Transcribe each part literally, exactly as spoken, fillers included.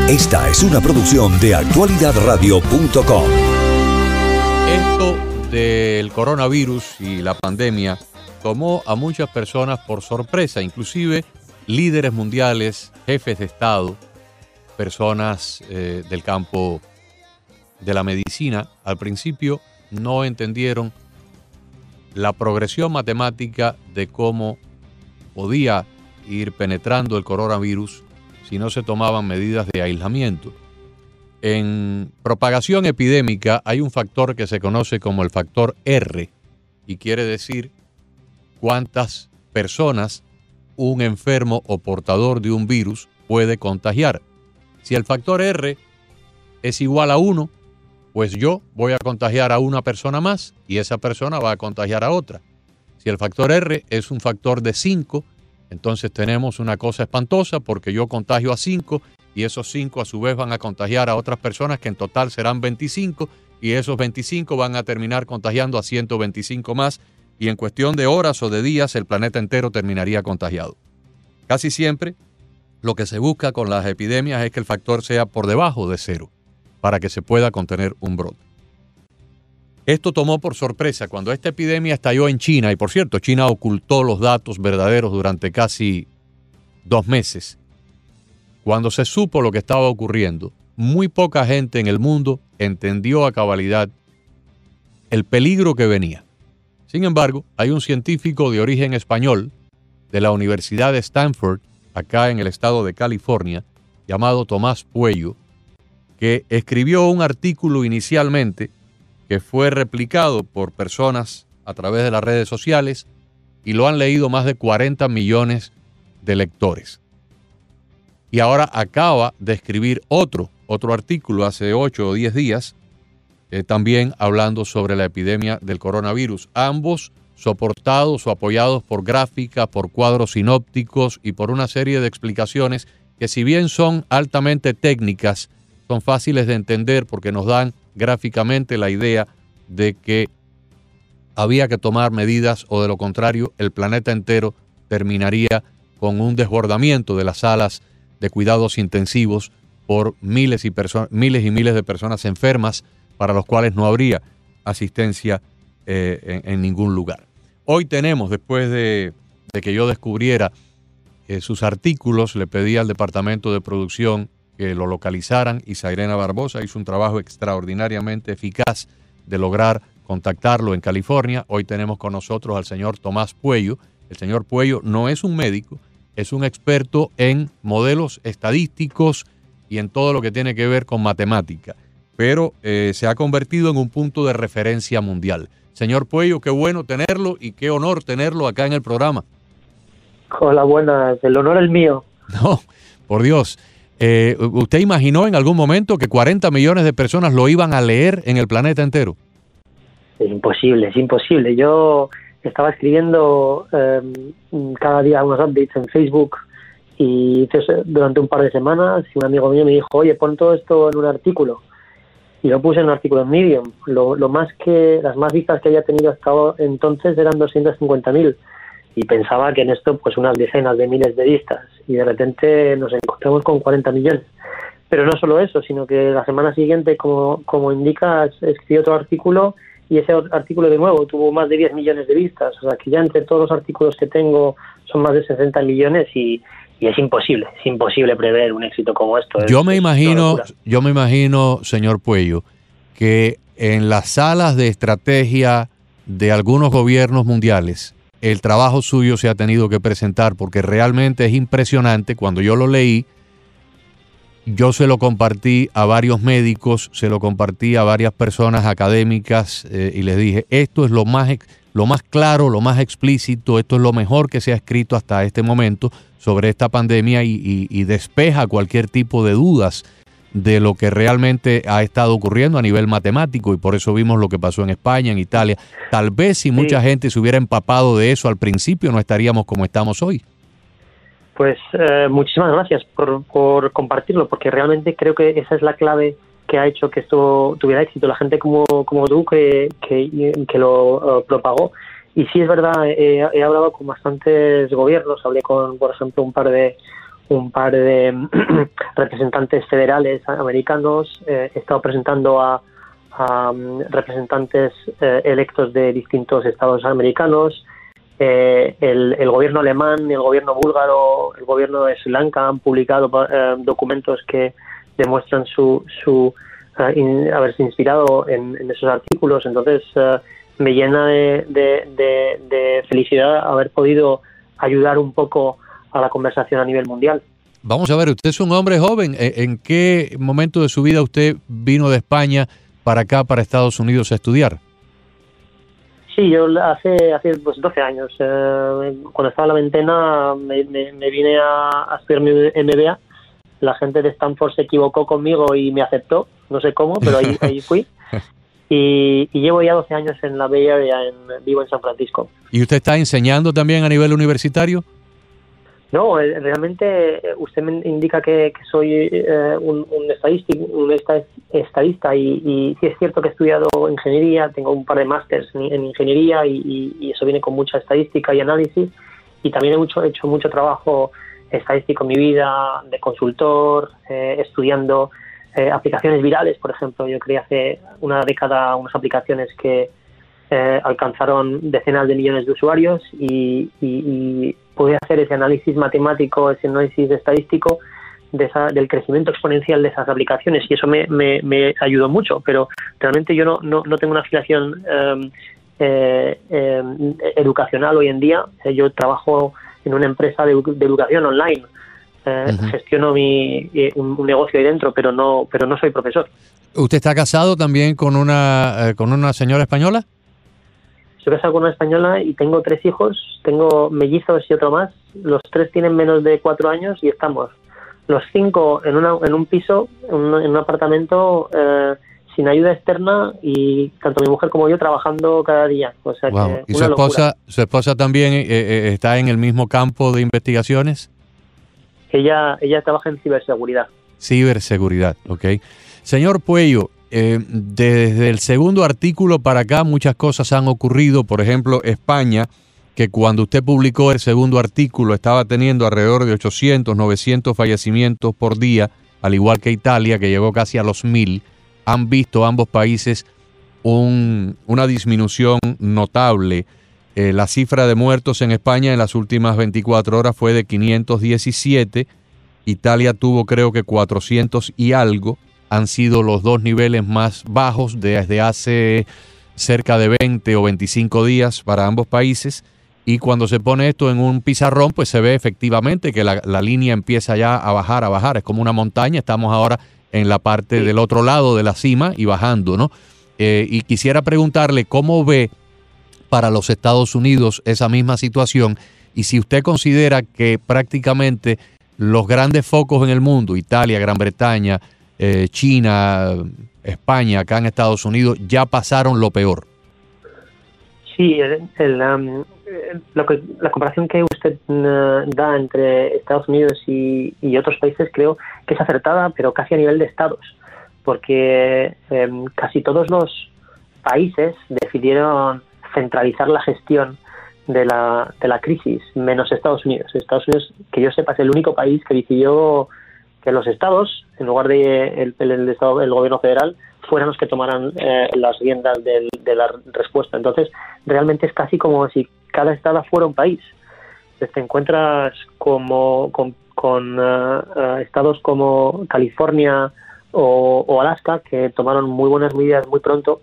Esta es una producción de actualidad radio punto com. Esto del coronavirus y la pandemia tomó a muchas personas por sorpresa, inclusive líderes mundiales, jefes de Estado, personas eh, del campo de la medicina. Al principio no entendieron la progresión matemática de cómo podía ir penetrando el coronavirus si no se tomaban medidas de aislamiento. En propagación epidémica hay un factor que se conoce como el factor R, y quiere decir cuántas personas un enfermo o portador de un virus puede contagiar. Si el factor R es igual a uno, pues yo voy a contagiar a una persona más y esa persona va a contagiar a otra. Si el factor R es un factor de cinco, entonces tenemos una cosa espantosa porque yo contagio a cinco y esos cinco a su vez van a contagiar a otras personas que en total serán veinticinco y esos veinticinco van a terminar contagiando a ciento veinticinco más y en cuestión de horas o de días el planeta entero terminaría contagiado. Casi siempre lo que se busca con las epidemias es que el factor sea por debajo de cero para que se pueda contener un brote. Esto tomó por sorpresa cuando esta epidemia estalló en China, y por cierto, China ocultó los datos verdaderos durante casi dos meses. Cuando se supo lo que estaba ocurriendo, muy poca gente en el mundo entendió a cabalidad el peligro que venía. Sin embargo, hay un científico de origen español de la Universidad de Stanford, acá en el estado de California, llamado Tomás Pueyo, que escribió un artículo inicialmente que fue replicado por personas a través de las redes sociales y lo han leído más de cuarenta millones de lectores. Y ahora acaba de escribir otro, otro artículo hace ocho o diez días, eh, también hablando sobre la epidemia del coronavirus. Ambos soportados o apoyados por gráficas, por cuadros sinópticos y por una serie de explicaciones que, si bien son altamente técnicas, son fáciles de entender porque nos dan gráficamente la idea de que había que tomar medidas o de lo contrario el planeta entero terminaría con un desbordamiento de las salas de cuidados intensivos por miles y, perso- miles y miles de personas enfermas para los cuales no habría asistencia eh, en, en ningún lugar. Hoy tenemos, después de, de que yo descubriera eh, sus artículos, le pedí al departamento de producción que lo localizaran y Zairena Barbosa hizo un trabajo extraordinariamente eficaz de lograr contactarlo en California. Hoy tenemos con nosotros al señor Tomás Pueyo. El señor Pueyo no es un médico, es un experto en modelos estadísticos y en todo lo que tiene que ver con matemática, pero eh, se ha convertido en un punto de referencia mundial. Señor Pueyo, qué bueno tenerlo y qué honor tenerlo acá en el programa. Hola, buenas. El honor es mío. No, por Dios. Eh, ¿Usted imaginó en algún momento que cuarenta millones de personas lo iban a leer en el planeta entero? Es imposible, es imposible. Yo estaba escribiendo eh, cada día unos updates en Facebook y entonces, durante un par de semanas un amigo mío me dijo, oye, pon todo esto en un artículo. Y lo puse en un artículo en Medium. Lo, lo más que, las más vistas que había tenido hasta entonces eran doscientos cincuenta mil. Y pensaba que en esto pues unas decenas de miles de vistas y de repente nos encontramos con cuarenta millones. Pero no solo eso, sino que la semana siguiente, como, como indicas, escribí otro artículo y ese artículo de nuevo tuvo más de diez millones de vistas. O sea que ya entre todos los artículos que tengo son más de sesenta millones y, y es imposible, es imposible prever un éxito como esto. Yo es, me es imagino, yo me imagino, señor Pueyo, que en las salas de estrategia de algunos gobiernos mundiales el trabajo suyo se ha tenido que presentar porque realmente es impresionante. Cuando yo lo leí, yo se lo compartí a varios médicos, se lo compartí a varias personas académicas eh, y les dije, esto es lo más, lo más claro, lo más explícito, esto es lo mejor que se ha escrito hasta este momento sobre esta pandemia y, y, y despeja cualquier tipo de dudas de lo que realmente ha estado ocurriendo a nivel matemático, y por eso vimos lo que pasó en España, en Italia. Tal vez si mucha sí. gente se hubiera empapado de eso al principio, no estaríamos como estamos hoy. Pues eh, muchísimas gracias por, por compartirlo, porque realmente creo que esa es la clave que ha hecho que esto tuviera éxito. La gente como, como tú que, que, que lo uh, propagó. Y sí es verdad, he, he hablado con bastantes gobiernos, hablé con, por ejemplo, un par de un par de representantes federales americanos, eh, he estado presentando a, a um, representantes eh, electos de distintos estados americanos. Eh, el, el gobierno alemán, el gobierno búlgaro, el gobierno de Sri Lanka han publicado eh, documentos que demuestran su, su uh, in, haberse inspirado en, en esos artículos. Entonces uh, me llena de, de, de, de felicidad haber podido ayudar un poco a la conversación a nivel mundial. Vamos a ver, usted es un hombre joven. ¿En qué momento de su vida usted vino de España para acá, para Estados Unidos, a estudiar? Sí, yo hace, hace pues, doce años, eh, cuando estaba en la veintena, me, me, me vine a, a estudiar mi M B A. La gente de Stanford se equivocó conmigo y me aceptó, no sé cómo, pero ahí, ahí fui. Y, y llevo ya doce años en la Bay Area, en, vivo en San Francisco. ¿Y usted está enseñando también a nivel universitario? No, realmente usted me indica que, que soy eh, un, un, estadístico, un estadista y, y sí es cierto que he estudiado ingeniería, tengo un par de másters en, en ingeniería y, y, y eso viene con mucha estadística y análisis, y también he, mucho, he hecho mucho trabajo estadístico en mi vida, de consultor, eh, estudiando eh, aplicaciones virales, por ejemplo. Yo creé hace una década unas aplicaciones que eh, alcanzaron decenas de millones de usuarios y, y, y pude hacer ese análisis matemático, ese análisis estadístico de esa, del crecimiento exponencial de esas aplicaciones, y eso me, me, me ayudó mucho, pero realmente yo no, no, no tengo una afiliación eh, eh, eh, educacional hoy en día. Yo trabajo en una empresa de, de educación online, eh, uh-huh. gestiono mi, eh, un, un negocio ahí dentro, pero no, pero no soy profesor. ¿Usted está casado también con una, eh, con una señora española? Estoy casado con una española y tengo tres hijos, tengo mellizos y otro más. Los tres tienen menos de cuatro años y estamos los cinco en, una, en un piso, en un, en un apartamento, eh, sin ayuda externa, y tanto mi mujer como yo trabajando cada día. O sea, wow. que ¿Y su esposa, su esposa también eh, eh, está en el mismo campo de investigaciones? Ella, ella trabaja en ciberseguridad. Ciberseguridad, ok. Señor Puello, Eh, desde el segundo artículo para acá muchas cosas han ocurrido. Por ejemplo, España, que cuando usted publicó el segundo artículo estaba teniendo alrededor de ochocientos, novecientos fallecimientos por día, al igual que Italia, que llegó casi a los mil. Han visto ambos países un, una disminución notable. Eh, la cifra de muertos en España en las últimas veinticuatro horas fue de quinientos diecisiete. Italia tuvo creo que cuatrocientos y algo. Han sido los dos niveles más bajos desde hace cerca de veinte o veinticinco días para ambos países. Y cuando se pone esto en un pizarrón, pues se ve efectivamente que la, la línea empieza ya a bajar, a bajar. Es como una montaña. Estamos ahora en la parte del otro lado de la cima y bajando, ¿no? Eh, y quisiera preguntarle cómo ve para los Estados Unidos esa misma situación, y si usted considera que prácticamente los grandes focos en el mundo, Italia, Gran Bretaña, Eh, China, España, acá en Estados Unidos, ya pasaron lo peor. Sí, el, el, um, lo que, la comparación que usted uh, da entre Estados Unidos y, y otros países creo que es acertada, pero casi a nivel de estados, porque eh, casi todos los países decidieron centralizar la gestión de la, de la crisis, menos Estados Unidos. Estados Unidos, que yo sepa, es el único país que decidió que los estados, en lugar de el, el, el, estado, el gobierno federal, fueran los que tomaran eh, las riendas del, de la respuesta. Entonces, realmente es casi como si cada estado fuera un país. Entonces, te encuentras como con, con uh, uh, estados como California o, o Alaska, que tomaron muy buenas medidas muy pronto.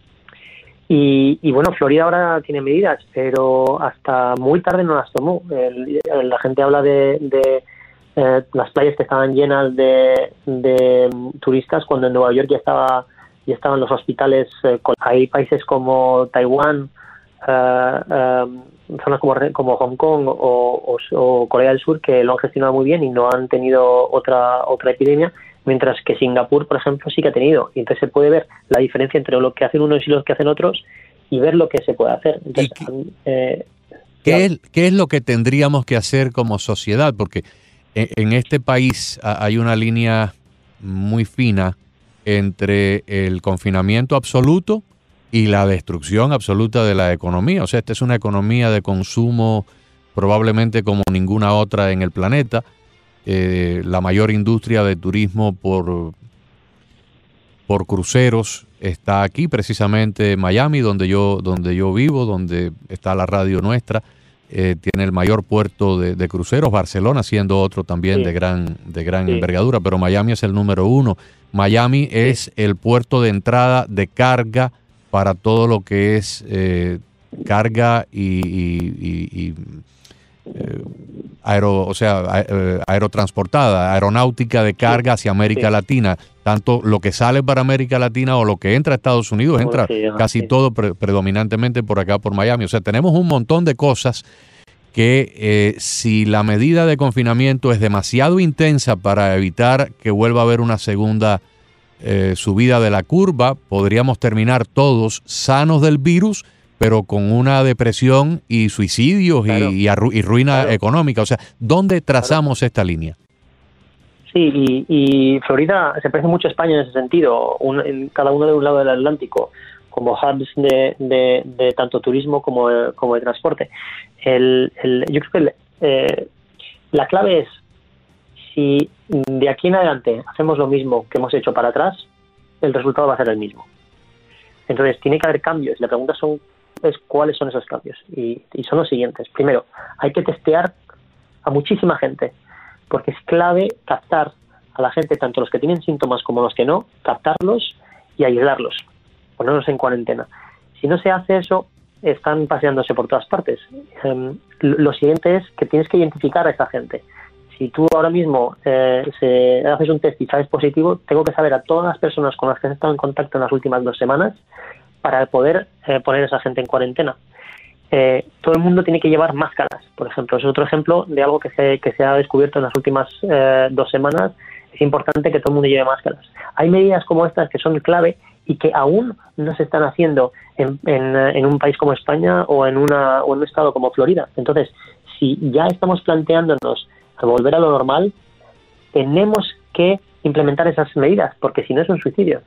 Y, y bueno, Florida ahora tiene medidas, pero hasta muy tarde no las tomó. El, la gente habla de... de Eh, las playas que estaban llenas de, de turistas, cuando en Nueva York ya estaba ya estaban los hospitales. Eh, con, hay países como Taiwán, uh, um, zonas como, como Hong Kong o, o, o Corea del Sur, que lo han gestionado muy bien y no han tenido otra otra epidemia, mientras que Singapur, por ejemplo, sí que ha tenido. Y entonces se puede ver la diferencia entre lo que hacen unos y lo que hacen otros y ver lo que se puede hacer. Entonces, qué, eh, ¿qué, es, ¿Qué es lo que tendríamos que hacer como sociedad? Porque en este país hay una línea muy fina entre el confinamiento absoluto y la destrucción absoluta de la economía. O sea, esta es una economía de consumo probablemente como ninguna otra en el planeta. eh, la mayor industria de turismo por, por cruceros está aquí, precisamente en Miami, donde yo, donde yo vivo, donde está la radio nuestra. Eh, tiene el mayor puerto de, de cruceros, Barcelona siendo otro también sí. de gran, de gran sí. envergadura, pero Miami es el número uno. Miami sí. es el puerto de entrada de carga para todo lo que es eh, carga y, y, y, y eh, aero, o sea, aer, aerotransportada, aeronáutica de carga hacia América sí. Latina. Tanto lo que sale para América Latina o lo que entra a Estados Unidos, entra sí, casi sí. todo pre predominantemente por acá, por Miami. O sea, tenemos un montón de cosas que eh, si la medida de confinamiento es demasiado intensa para evitar que vuelva a haber una segunda eh, subida de la curva, podríamos terminar todos sanos del virus, pero con una depresión y suicidios claro. y, y, y ruina claro. económica. O sea, ¿dónde trazamos claro. esta línea? Sí, y, y Florida se parece mucho a España en ese sentido, un, en cada uno de un lado del Atlántico, como hubs de, de, de tanto turismo como de, como de transporte. El, el, yo creo que el, eh, la clave es, si de aquí en adelante hacemos lo mismo que hemos hecho para atrás, el resultado va a ser el mismo. Entonces, tiene que haber cambios. La pregunta son, es cuáles son esos cambios. Y, y son los siguientes. Primero, hay que testear a muchísima gente, porque es clave captar a la gente, tanto los que tienen síntomas como los que no, captarlos y aislarlos, ponerlos en cuarentena. Si no se hace eso, están paseándose por todas partes. Um, lo siguiente es que tienes que identificar a esa gente. Si tú ahora mismo eh, se, haces un test y sales positivo, tengo que saber a todas las personas con las que has estado en contacto en las últimas dos semanas para poder eh, poner a esa gente en cuarentena. Eh, todo el mundo tiene que llevar máscaras, por ejemplo. Es otro ejemplo de algo que se, que se ha descubierto en las últimas eh, dos semanas. Es importante que todo el mundo lleve máscaras. Hay medidas como estas que son clave y que aún no se están haciendo en, en, en un país como España o en, una, o en un estado como Florida. Entonces, si ya estamos planteándonos volver a lo normal, tenemos que implementar esas medidas, porque si no es un suicidio.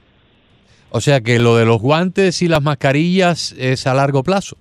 O sea que lo de los guantes y las mascarillas es a largo plazo.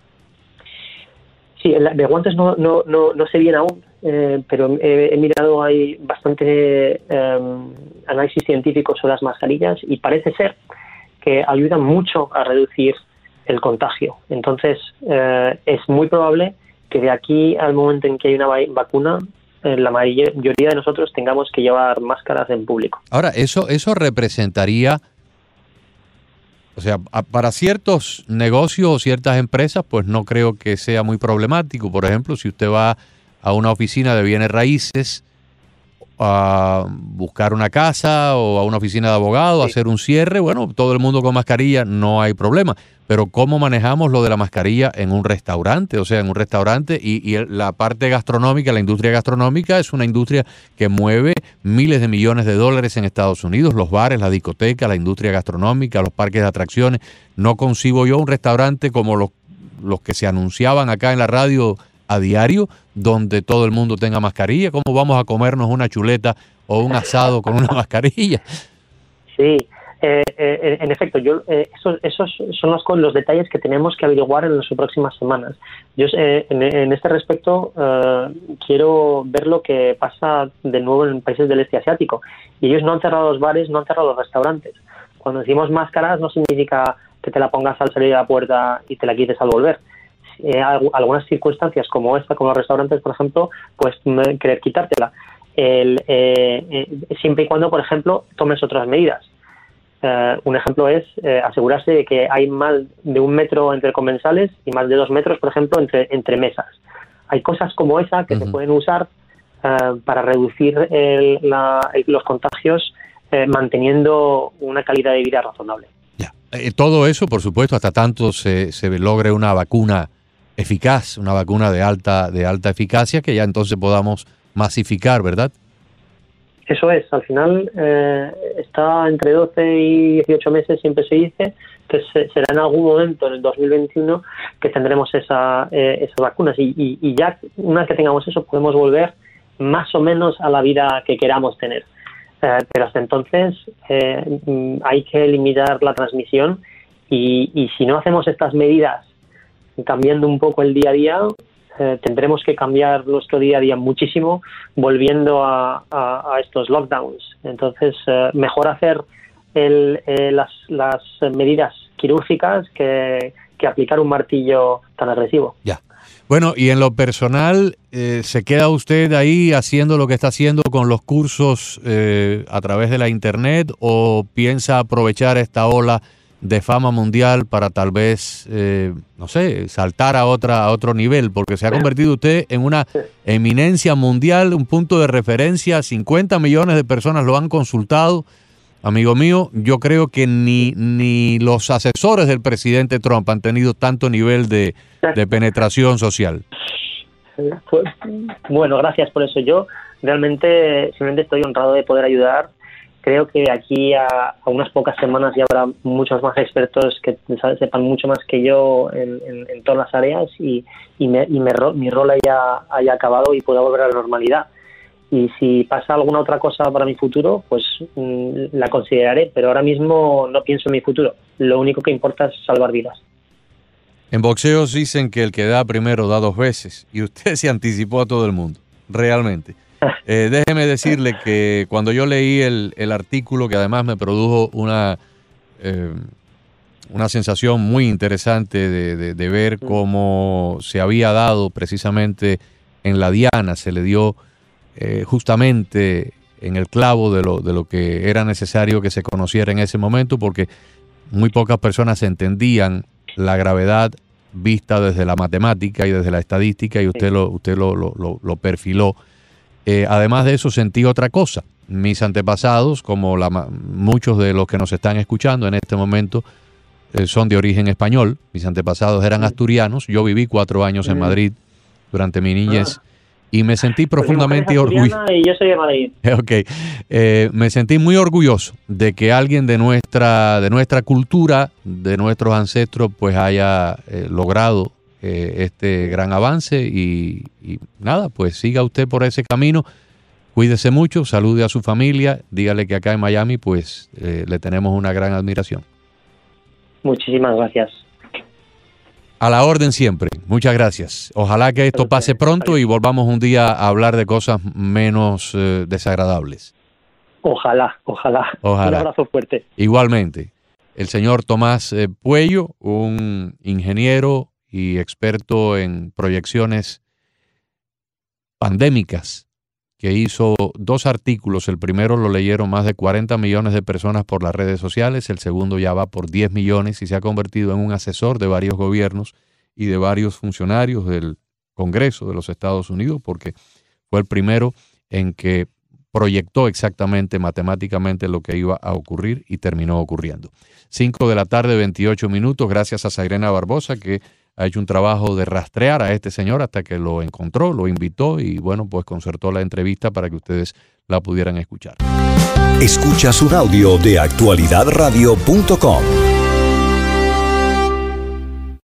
Sí, de guantes no, no, no, no sé bien aún, eh, pero he, he mirado, hay bastante eh, análisis científico sobre las mascarillas y parece ser que ayudan mucho a reducir el contagio. Entonces, eh, es muy probable que de aquí al momento en que hay una vacuna, eh, la mayoría de nosotros tengamos que llevar máscaras en público. Ahora, eso, eso representaría... O sea, para ciertos negocios o ciertas empresas, pues no creo que sea muy problemático. Por ejemplo, si usted va a una oficina de bienes raíces a buscar una casa o a una oficina de abogado, sí. a hacer un cierre, bueno, todo el mundo con mascarilla, no hay problema. Pero ¿cómo manejamos lo de la mascarilla en un restaurante? O sea, en un restaurante y, y la parte gastronómica, la industria gastronómica es una industria que mueve miles de millones de dólares en Estados Unidos, los bares, la discoteca, la industria gastronómica, los parques de atracciones. No concibo yo un restaurante como los, los que se anunciaban acá en la radio a diario, donde todo el mundo tenga mascarilla. ¿Cómo vamos a comernos una chuleta o un asado con una mascarilla? Sí. Eh, eh, en efecto, yo eh, esos, esos son los, los detalles que tenemos que averiguar en las próximas semanas. Yo eh, en, en este respecto eh, quiero ver lo que pasa de nuevo en países del este asiático. Y ellos no han cerrado los bares, no han cerrado los restaurantes. Cuando decimos máscaras no significa que te la pongas al salir de la puerta y te la quites al volver. Eh, algunas circunstancias como esta, como los restaurantes, por ejemplo, pues querer quitártela. El, eh, eh, siempre y cuando, por ejemplo, tomes otras medidas. Uh, un ejemplo es eh, asegurarse de que hay más de un metro entre comensales y más de dos metros, por ejemplo, entre, entre mesas. Hay cosas como esa que uh-huh. se pueden usar uh, para reducir el, la, el, los contagios eh, manteniendo una calidad de vida razonable. Ya. Eh, todo eso, por supuesto, hasta tanto se, se logre una vacuna eficaz, una vacuna de alta, de alta eficacia, que ya entonces podamos masificar, ¿verdad? Eso es, al final eh, está entre doce y dieciocho meses, siempre se dice, que se, será en algún momento en el dos mil veintiuno que tendremos esa, eh, esas vacunas y, y, y ya una vez que tengamos eso podemos volver más o menos a la vida que queramos tener. Eh, pero hasta entonces eh, hay que limitar la transmisión y, y si no hacemos estas medidas cambiando un poco el día a día, eh, tendremos que cambiar nuestro día a día muchísimo volviendo a, a, a estos lockdowns. Entonces, eh, mejor hacer el, eh, las, las medidas quirúrgicas que, que aplicar un martillo tan agresivo. Ya. Bueno, y en lo personal, eh, ¿se queda usted ahí haciendo lo que está haciendo con los cursos eh, a través de la internet o piensa aprovechar esta ola de fama mundial para tal vez, eh, no sé, saltar a otra a otro nivel? Porque se ha convertido usted en una eminencia mundial, un punto de referencia, cincuenta millones de personas lo han consultado. Amigo mío, yo creo que ni, ni los asesores del presidente Trump han tenido tanto nivel de, de penetración social. Bueno, gracias por eso. Yo realmente simplemente estoy honrado de poder ayudar. Creo que aquí a, a unas pocas semanas ya habrá muchos más expertos que sepan mucho más que yo en, en, en todas las áreas y, y, me, y me, mi rol haya, haya acabado y pueda volver a la normalidad. Y si pasa alguna otra cosa para mi futuro, pues mmm, la consideraré, pero ahora mismo no pienso en mi futuro. Lo único que importa es salvar vidas. En boxeo dicen que el que da primero da dos veces, y usted se anticipó a todo el mundo, realmente. Eh, déjeme decirle que cuando yo leí el, el artículo, que además me produjo una, eh, una sensación muy interesante de, de, de ver cómo se había dado precisamente en la diana, se le dio Eh, justamente en el clavo de lo, de lo que era necesario que se conociera en ese momento, porque muy pocas personas entendían la gravedad vista desde la matemática y desde la estadística, y usted lo, usted lo, lo, lo, lo perfiló. Eh, además de eso, sentí otra cosa. Mis antepasados, como la, muchos de los que nos están escuchando en este momento, eh, son de origen español. Mis antepasados eran asturianos. Yo viví cuatro años en Madrid durante mi niñez. Y me sentí profundamente pues orgulloso. Y yo soy de Madrid. Okay. Eh, me sentí muy orgulloso de que alguien de nuestra, de nuestra cultura, de nuestros ancestros, pues haya eh, logrado eh, este gran avance. Y, y nada, pues siga usted por ese camino. Cuídese mucho, salude a su familia, dígale que acá en Miami, pues eh, le tenemos una gran admiración. Muchísimas gracias. A la orden siempre. Muchas gracias. Ojalá que esto pase pronto y volvamos un día a hablar de cosas menos eh, desagradables. Ojalá, ojalá. Ojalá. Un abrazo fuerte. Igualmente. El señor Tomás eh, Puello, un ingeniero y experto en proyecciones pandémicas, que hizo dos artículos. El primero lo leyeron más de cuarenta millones de personas por las redes sociales, el segundo ya va por diez millones y se ha convertido en un asesor de varios gobiernos y de varios funcionarios del Congreso de los Estados Unidos, porque fue el primero en que proyectó exactamente matemáticamente lo que iba a ocurrir y terminó ocurriendo. cinco de la tarde, veintiocho minutos, gracias a Zairena Barbosa, que ha hecho un trabajo de rastrear a este señor hasta que lo encontró, lo invitó y bueno, pues concertó la entrevista para que ustedes la pudieran escuchar. Escuchas un audio de actualidad radio punto com.